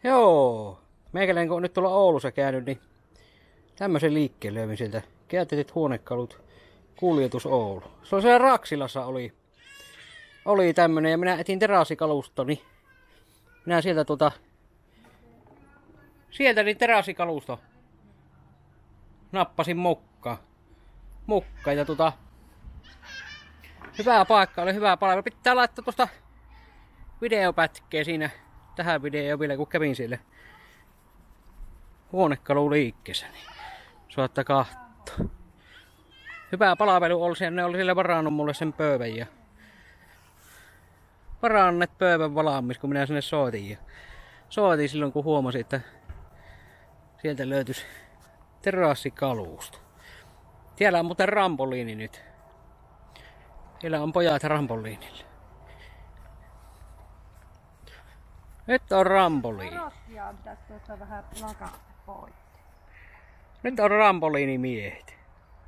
Joo, meikäläinen kun on nyt tuolla Oulussa käynyt, niin tämmöisen liikkeen löymin sieltä. Käytetyt huonekalut, kuljetus Oulu. Se on siellä Raksilassa oli tämmönen ja minä etin terassikalustoni. Minä sieltä niin terassikalusto nappasin mukaan ja hyvä paikka, oli hyvä palvelu. Pitää laittaa tuosta videopätkeä siinä tähän videoon vielä, kun kävin siellä huonekaluliikkeessä, niin saattaa katsoa. Hyvä palvelu oli siellä, ne oli siellä varannut mulle sen pöydän ja varanneet pöydän valmis, kun minä sinne soitin. Ja soitin silloin, kun huomasin, että sieltä löytyisi terassikalusto. Siellä on muuten rampoliini nyt. Siellä on pojat rampoliinilla. Nyt on rampoliini. Nyt on rampoliinimiehet.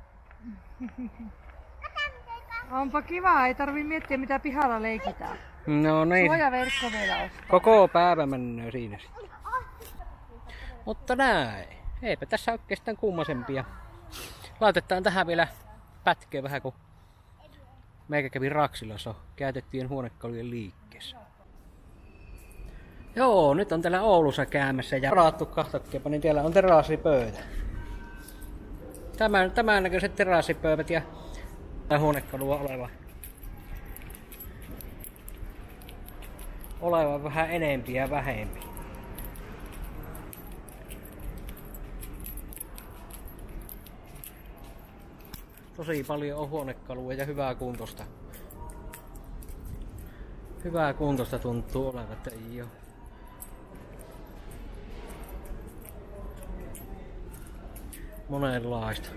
Onpa kiva, ei tarvii miettiä mitä pihalla leikitään. No niin. Suojaverkko vielä ostaa. Koko päivä mennään siinä sitten. Mutta näin. Eipä tässä oikeastaan kummasempia. Laitetaan tähän vielä pätkeä vähän, kun meikä kävi Raksilassa käytettyjen huonekalujen liikkeessä. Joo, nyt on täällä Oulussa käymässä ja varattu kahtakkeepa, niin täällä on terassipöytä. Tämän näköiset terassipöydät ja huonekalua oleva vähän enempi ja vähempi. Tosi paljon on huonekalua ja hyvää kuntosta. Hyvää kuntosta tuntuu olevan, että ei oo. Monenlaista.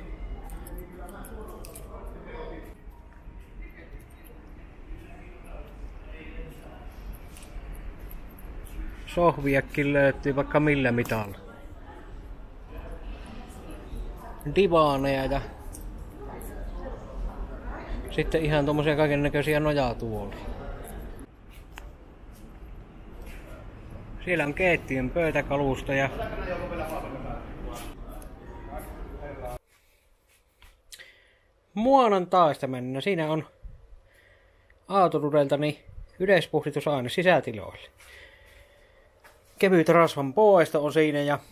Sohviakin löytyy vaikka millä mitalla. Divaaneja ja sitten ihan tommosia kaikennäköisiä nojatuolia. Siellä on keittiön pöytäkalusta ja maanantaista mennä. Siinä on Autodudeltani yleispuhdistusaine sisätiloille. Kevyt rasvan poisto on siinä ja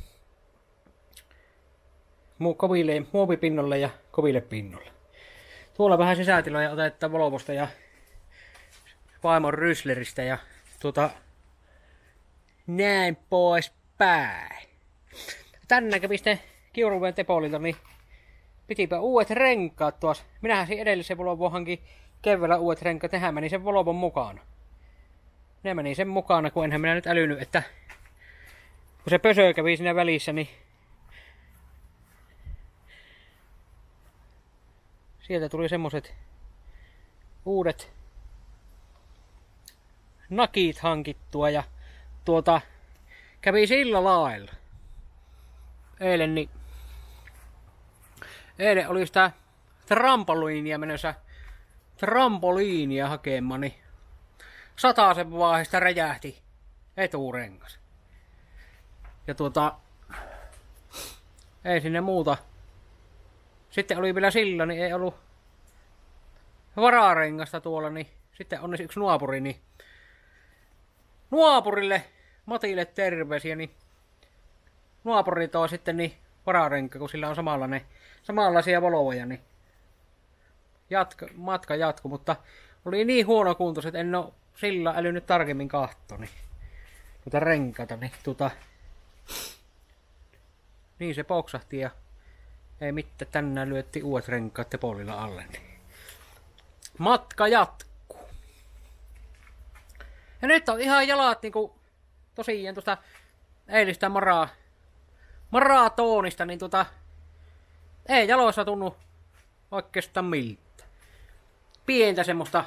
muovipinnolle ja koville pinnolle. Tuolla vähän sisätiloja otetaan Volvosta ja vaimon Rysleristä ja näin pois päin. Tänään kävi sitten Kiuruveen Tepolilta, niin pitipä uudet renkaat tuossa. Minähän siinä edellisen Volvoon hankin keväällä uudet renkaat, nehän meni sen Volvon mukana. Ne meni sen mukana, kun enhän minä nyt älynyt, että kun se pösö kävi siinä välissä, niin sieltä tuli semmoset uudet nakit hankittua ja kävi sillä lailla. Eilen oli sitä trampoliinia hakemaan, niin 100 vaiheesta räjähti eturengas. Ja ei sinne muuta. Sitten oli vielä sillä, niin ei ollut vararengasta tuolla, niin sitten onneksi yksi naapuri, niin naapurille Matille terveisiä, niin naapuri toi sitten niin vararenka, kun sillä on samanlaisia Volvoja, niin matka jatkui, mutta oli niin huono kuntos, että en oo sillä älynyt tarkemmin katsoa, niin renkaita, niin niin se poksahti ja ei mitään, tänään lyötti uudet renkaat Tepolilla alle, niin matka jatkuu. Ja nyt on ihan jalat niinku tosiaan tuosta eilistä maratonista, niin ei jaloissa tunnu oikeastaan miltään. Pientä semmoista.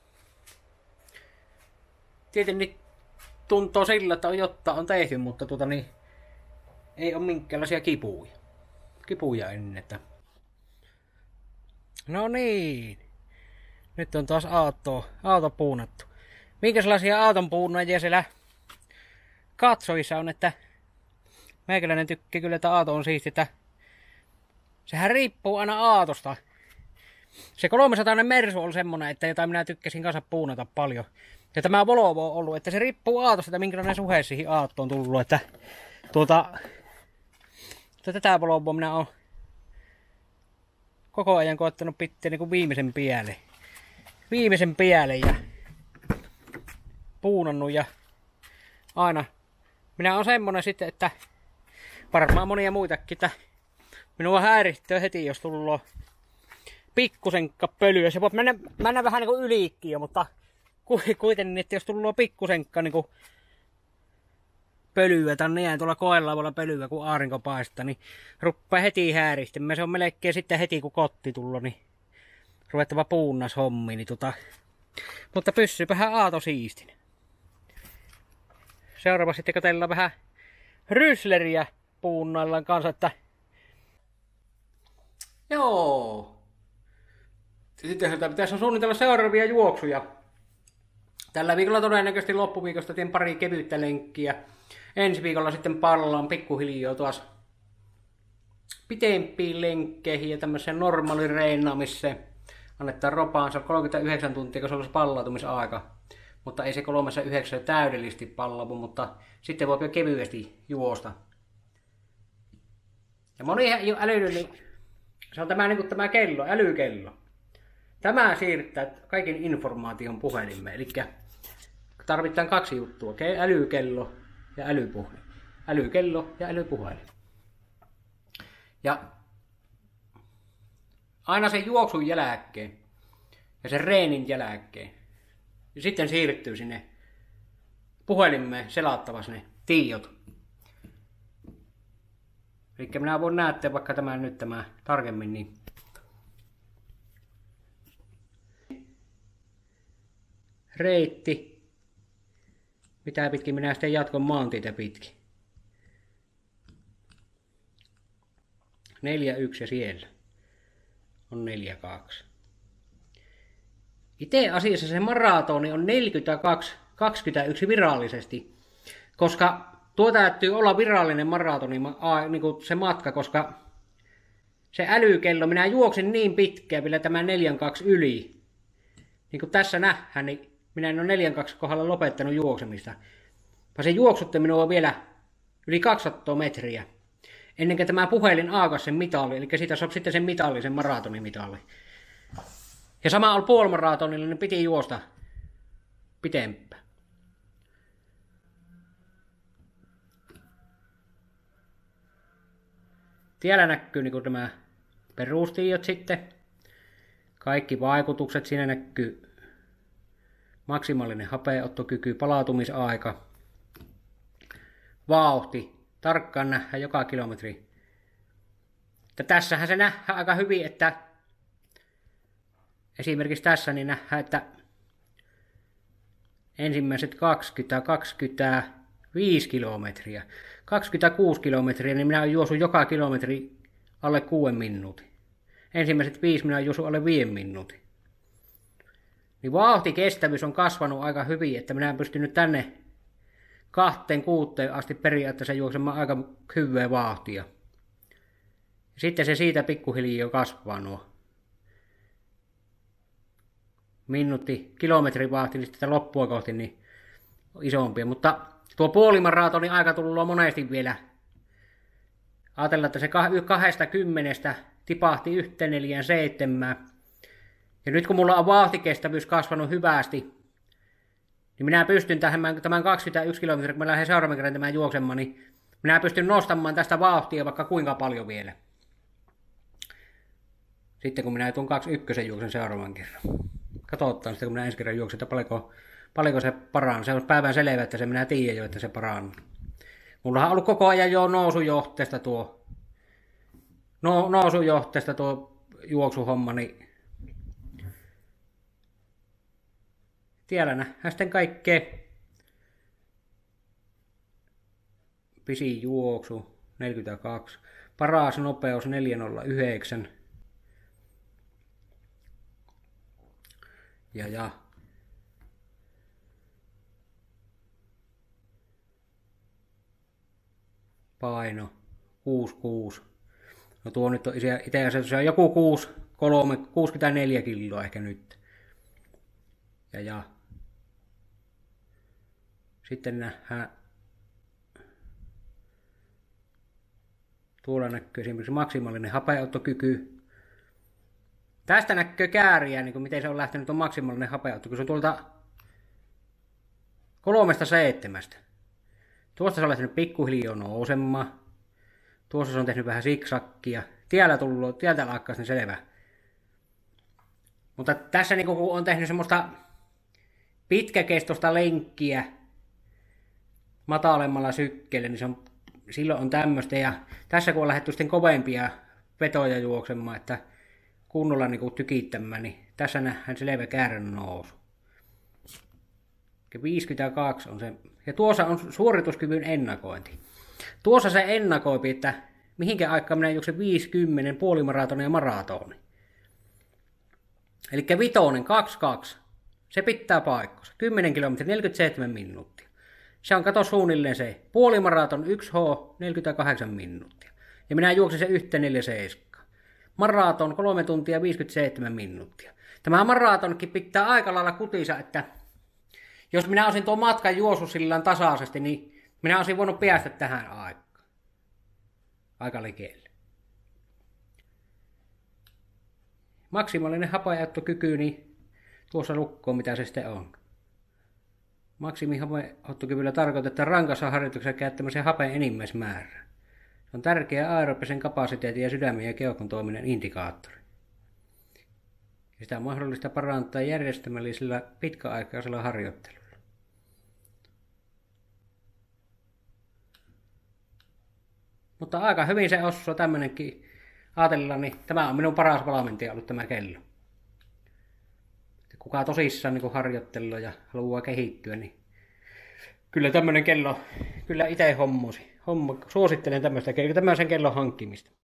Tietenkin tuntuu sillä, että jotta on tehty, mutta ei ole minkäänlaisia kipuja ennen. Että. No niin. Nyt on taas auto puunattu. Minkälaisia auton puunajia siellä katsojissa on, että meikäläinen tykkää kyllä, että aato on siisti, että sehän riippuu aina aatosta. Se 300 Mersu on semmonen, että jota minä tykkäsin kanssa puunata paljon. Ja tämä Volvo on ollut, että se riippuu aatosta, että minkälainen suhe siihen aattoon tullut, että tätä Volvoa minä oon koko ajan koettanut pitää niin kuin viimeisen päälle ja puunannut ja aina. Minä on semmonen sitten, että varmaan monia muitakin, että minua häiritsee heti, jos tullut pikkusenkka pölyä. Se voi mennä vähän niin kuin yliikkiä, mutta kuitenkin, että jos tullut pikkusenkka niin kuin pölyä tai niin tuolla koellavalla pölyä, kun aurinko paistaa, niin ruppaa heti häiristämään. Se on melkein sitten heti, kun kotti tullut, niin ruvettava puunnas hommi. Niin Mutta pyssypähän aato siistin. Seuraava sitten katsellaan vähän rysleriä puunnaillaan kanssa, että joo. Sitten pitäisi suunnitella seuraavia juoksuja. Tällä viikolla todennäköisesti loppuviikosta teen pari kevyttä lenkkiä. Ensi viikolla sitten pallaan pikkuhiljaa taas pitempiin lenkkeihin ja tämmöiseen normaaliin reenaamiseen. Annetaan ropaansa 39 tuntia, kun se olisi pallautumisaika. Mutta ei se 3-9 täydellisesti pallaudu, mutta sitten voi jo kevyesti juosta. Ja moni ei ole älynyt, niin se on tämä, niin kuin tämä kello, älykello. Tämä siirtää kaiken informaation puhelimeen. Eli tarvitaan 2 juttua. Älykello ja älypuhelin. Älykello ja älypuhelin. Ja aina sen juoksun jälkeen ja sen reenin jälkeen. Ja sitten siirtyy sinne puhelimeen selattavasti ne tiedot. Eli minä voin näyttää vaikka tämä tarkemmin. Niin reitti. Mitä pitkin minä sitten jatkon maantietä pitkin. 4-1 ja siellä on 4-2. Itse asiassa se maratoni on 42-21 virallisesti, koska tuo täytyy olla virallinen maratoni, niin kuin se matka, koska se älykello, minä juoksin niin pitkään vielä tämän 4-2 yli. Niin kuin tässä nähdään, niin minä en ole 4-2 kohdalla lopettanut juoksemista. Vaan se juoksutti minua vielä yli 200 metriä. Ennen kuin tämä puhelin aukasi sen mitalli, eli siitä saa sitten sen mitalli, sen maratonimitalli. Ja sama oli puolimaratonilla, niin piti juosta pitempään. Tiellä näkyy niin nämä perustiedot sitten. Kaikki vaikutukset, siinä näkyy maksimaalinen hapeanottokyky, palautumisaika, vauhti, tarkkaan nähdään joka kilometri. Ja tässähän se nähdään aika hyvin, että esimerkiksi tässä niin nähdään, että ensimmäiset 25 kilometriä, 26 kilometriä, niin minä olen juossut joka kilometri alle 6 minuutin. Ensimmäiset 5 minä olen juossut alle 5 minuutin. Niin vauhtikestävyys on kasvanut aika hyvin, että minä en pystynyt tänne 2-6 asti periaatteessa juoksemaan aika hyvää vauhtia. Sitten se siitä pikkuhiljaa kasvaa nuo kilometrin niin sitten loppua kohti niin isompia. Mutta tuo puolimaratonin aika tullut monesti vielä. Ajatellaan, että se 20 tipahti 1:47. Ja nyt kun mulla on vauhtikestävyys kasvanut hyvästi, niin minä pystyn tämän 21 kilometriä, kun mä lähden seuraavan kerran tämän juoksemaan, niin minä pystyn nostamaan tästä vauhtia vaikka kuinka paljon vielä. Sitten kun minä tuon 21 juoksen seuraavan kerran. Katsotaan sitten, kun minä ensi kerran juoksen, että paljonko se paranee. Se on päivän selvä, että se minä tiedän jo, että se paranee. Mulla on ollut koko ajan jo nousujohteesta tuo juoksuhomma, niin tiellä nähdään sitten kaikkea. Pisin juoksu 42, paras nopeus 4:09. Ja paino 66. No tuo nyt on itse asiassa joku 64 kiloa ehkä nyt. Ja. Sitten nähdään. Tuolla näkyy esimerkiksi maksimaalinen hapeuttokyky. Tästä näkyy kääriä, niin kuin miten se on lähtenyt on maksimaalinen hapeuttokyky. Se on tuolta 3-7. Tuosta se on lähtenyt pikkuhiljaa nousemaan. Tuossa se on tehnyt vähän siksakkia. Tieltä alkaa sen selvä. Mutta tässä niin kun on tehnyt semmoista pitkäkestoista lenkkiä matalemmalla sykkeellä, niin silloin on tämmöistä. Ja tässä kun on lähdetty sitten kovempia vetoja juoksemaan, että kunnolla niin tykittämään, niin tässä nähdään selvä käärön nousu. 52 on se. Ja tuossa on suorituskyvyn ennakointi. Tuossa se ennakoi, että mihinkä aikaan minä juoksen 50, puolimaratoni ja maratoni. Eli vitonen 22. Se pitää paikkansa. 10 kilometriä 47 minuuttia. Se on kato suunnilleen se. Puolimaraton 1H 48 minuuttia. Ja minä juoksin se 1:47. Maraton 3 tuntia 57 minuuttia. Tämä maratonkin pitää aika lailla kutisa, että jos minä olisin tuon matkan juossut sillä tasaisesti, niin minä olisin voinut päästä tähän aikaan. Aika likelle. Maksimaalinen hapenottokyky, niin tuossa lukkoon mitä se sitten on. Maksimihapenottokyvyllä tarkoitetaan rankassa harjoituksessa käyttämisen hapen enimmäismäärää. Se on tärkeä aerobisen kapasiteetin ja sydämen ja keuhkon toiminnan indikaattori. Ja sitä on mahdollista parantaa järjestelmällisellä pitkäaikaisella harjoittelulla. Mutta aika hyvin se osuu tämmönenkin. Ajatellaan, niin tämä on minun paras valmentaja ollut tämä kello. Kuka tosissaan niin harjoittelee ja haluaa kehittyä, niin kyllä tämmöinen kello, kyllä itse suosittelen tämmöisen kellon hankkimista.